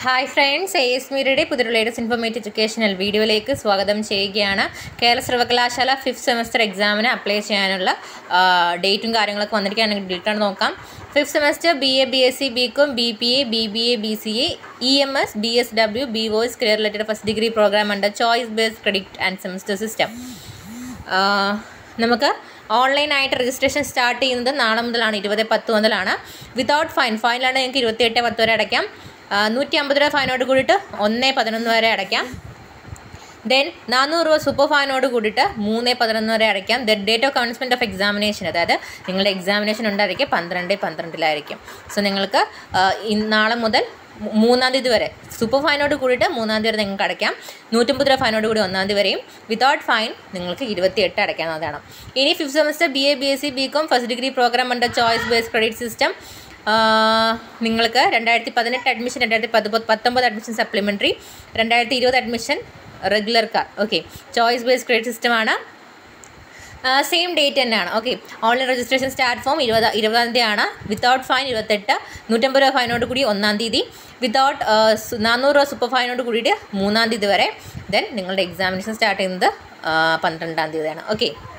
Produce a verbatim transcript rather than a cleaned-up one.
Hi friends, A S മീഡിയയുടെ പുതിയ latest informative educational വീഡിയോയിലേക്ക് സ്വാഗതം ചെയ്യുകയാണ്. കേരള സർവകലാശാല ഫിഫ്ത്ത് സെമസ്റ്റർ എക്സാമിന് അപ്ലൈ ചെയ്യാനുള്ള ഡേറ്റും കാര്യങ്ങളൊക്കെ വന്നിരിക്കുകയാണെങ്കിൽ ഡീറ്റെയിൽ നോക്കാം. Fifth semester B A B S C B com B P A B B A B C A E M S B S W B voice career related first degree programme ഉണ്ട് choice based credit and semester system. നമുക്ക് ഓൺലൈനായിട്ട് registration start ചെയ്യുന്നത് നാളെ മുതലാണ്, ഇരുപത് പത്ത് മുതലാണ്. Without fine ഫൈനിലാണ് നിങ്ങൾക്ക് ഇരുപത്തി എട്ട് പത്ത് വരെ അടയ്ക്കാം. നൂറ്റി അമ്പത് രൂപ ഫൈനോട് കൂടിയിട്ട് ഒന്ന് പതിനൊന്ന് വരെ അടയ്ക്കാം. ദെൻ നാനൂറ് രൂപ സൂപ്പർ ഫൈനോട് കൂടിയിട്ട് മൂന്ന് പതിനൊന്ന് വരെ അടയ്ക്കാം. Then date of commencement of examination, അതായത് നിങ്ങളുടെ എക്സാമിനേഷൻ ഉണ്ടായിരിക്കും പന്ത്രണ്ട് പന്ത്രണ്ടിലായിരിക്കും. സോ നിങ്ങൾക്ക് നാളെ മുതൽ മൂന്നാം തീയതി വരെ സൂപ്പർ ഫൈനോട് കൂടിയിട്ട് മൂന്നാം തീയതി വരെ നിങ്ങൾക്ക് അടയ്ക്കാം. നൂറ്റമ്പത് രൂപ ഫൈനോട് കൂടി ഒന്നാം തീയതി വരെയും. വിതൗട്ട് ഫൈൻ നിങ്ങൾക്ക് ഇരുപത്തി എട്ട് അടയ്ക്കാവുന്നതാണ്. ഇനി fifth semester B A B S C B com first degree programme ഉണ്ട് ചോയ്സ് ബേസ്ഡ് ക്രെഡിറ്റ് സിസ്റ്റം. നിങ്ങൾക്ക് രണ്ടായിരത്തി പതിനെട്ട് അഡ്മിഷൻ, രണ്ടായിരത്തി പത്ത് പത്തൊമ്പത് അഡ്മിഷൻ സപ്ലിമെൻ്ററി, രണ്ടായിരത്തി ഇരുപത് admission regular car. Okay, choice based credit സിസ്റ്റമാണ്. സെയിം ഡേറ്റ് തന്നെയാണ്. Okay, online registration start from ഇരുപത് ഇരുപതാം തീയതിയാണ്. വിത്തൗട്ട് ഫൈൻ ഇരുപത്തെട്ട്, നൂറ്റമ്പത് രൂപ ഫൈനോട് കൂടി ഒന്നാം തീയതി, വിത്തൗട്ട് നാനൂറ് രൂപ സൂപ്പർ ഫൈനോട് കൂടിയിട്ട് മൂന്നാം തീയതി വരെ. ദെൻ നിങ്ങളുടെ എക്സാമിനേഷൻ സ്റ്റാർട്ട് ചെയ്യുന്നത് പന്ത്രണ്ടാം തീയതിയാണ്. ഓക്കെ.